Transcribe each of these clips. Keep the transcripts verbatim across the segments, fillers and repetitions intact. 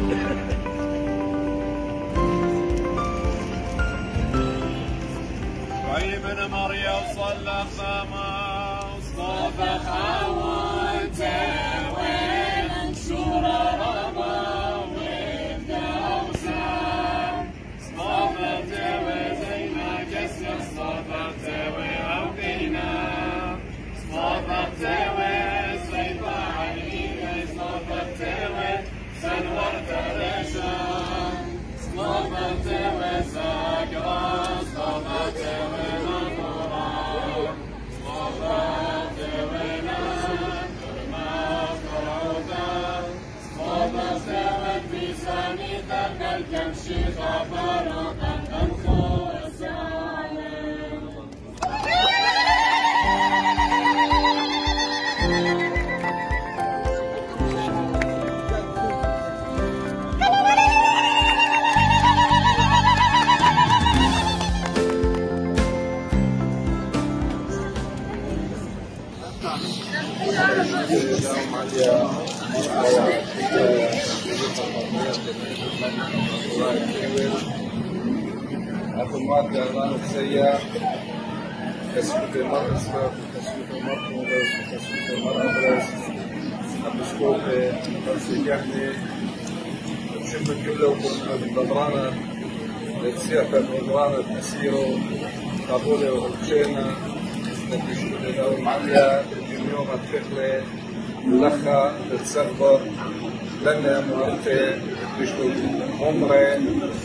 ابن مريم صلى خما اصطفى خوانته وين شور ربا ويبدا وسام اصطفته وزينا جسر اصطفته وعوقينا اصطفته وسيطة علينا اصطفته وسنورته لشام اصطفته وساقرا اصطفته تمشي خبرك الخوف السالم أخو المادة الآن السيئة كسبت المرأة كسبت المرأة كسبت المرأة البسكوت فرسي جهني شمت كله بالبدرانة لتسيح بالبدرانة تسيرو قابولي وغلشينا تبشوت الأول معليا اليوم الفخلة لخا تتسخبر لنا مرتي تبشوت عمري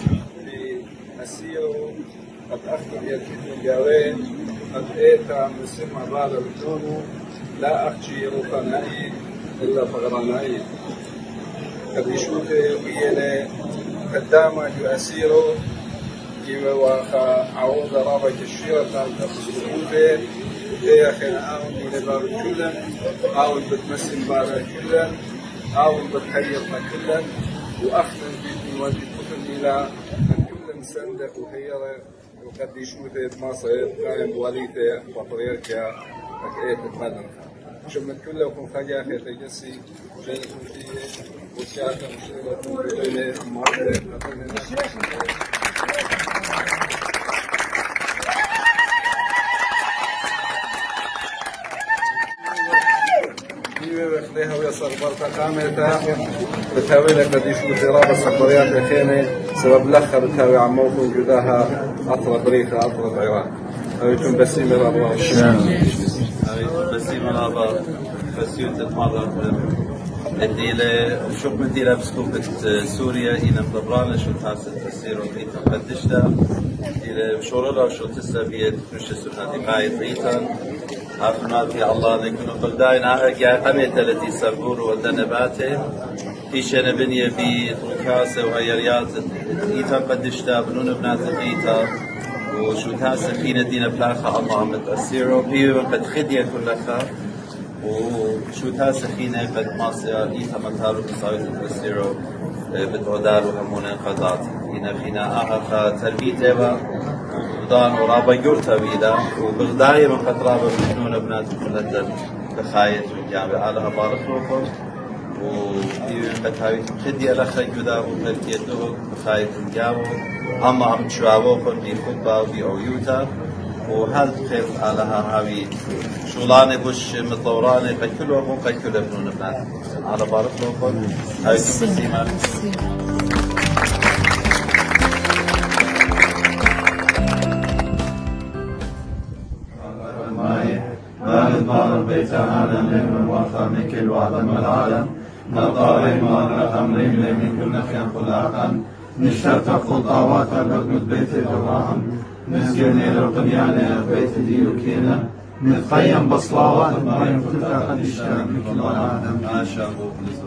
أسيرو قد أخذ يدفن جاوين قد إيتا مسمى بعد الكونو لا أخشي روحانائي إلا فغرانائي قد يشوفي ويلي قدامك أسيرو كيما واخا عوض رابك الشيرة تنتقصوفي هي خينا آون من بار كلا آون بتمسن بار كلا آون بتحيرنا كلا وأخذ بيتي وانتي كفل إلى صندق وخيرة وقد يشوفت مصر قائم وليته بطريقة أكيد بدر شمت كله وكم خجا خير تجسي جل كنتي وشاكا مشروع بدله مرة بخليها ويصل برتا كاملة بتهوي لك بدي شو تراب السفريات الخيمة سبب لخة بتهوي عم موقف جداها أطرى بريخة أطرى العراق هايتون بسيمة الأبواب هايتون بسيمة الأبواب بسيوت المرة الديلة وشوف من ديلة بسكوبة سوريا إلى مدبرانة شو تحسن تسير وبيتا قدشتا ديلة بشورلا شو تسابيت مش سنة دقاية بيتا عفناتي الله لكن بلداين أهجا قميت التي سربور ودنباته إيشنا بنية بي طركاسة وهيريات إيتا قدشتا بنون بنات إيتا وشو تاسا خينا دينا بلاخة الله عم تأثيره بيو قد خدية كلها وشو تاسا خينا قد ماسيا إيتا مطارو بصاوية تأثيره بتعدار وهمونا قضات إينا خينا أهخا تربيته ودان ورابا يورتا بيدا وبغداية من قد رابا بنون بنات كلها بخايت والجامعة علىها بارك لكم وبيو قد هاوي خدية لخا جدا وقلتية دوغ بخايت الجامعة أما عم تشوابوكم بخطبة وبأويوتا وهل خير علىها هاوي شغلانة بوش مطورانة قد كلهم قد كلهم بنون بنات على بارك لكم هاي تبسيمة نضمار بيت عالم من وفى من كل وعظم العالم نطاري مارة خمرين من كل نخيان خلاقا نشترت خطاوات الرقم بيت جواهم نسجني القنيانة بيت ديوكينا نتقيم بصلاوات ما ينفتح قد اشترك من كل عالم ما شاء الله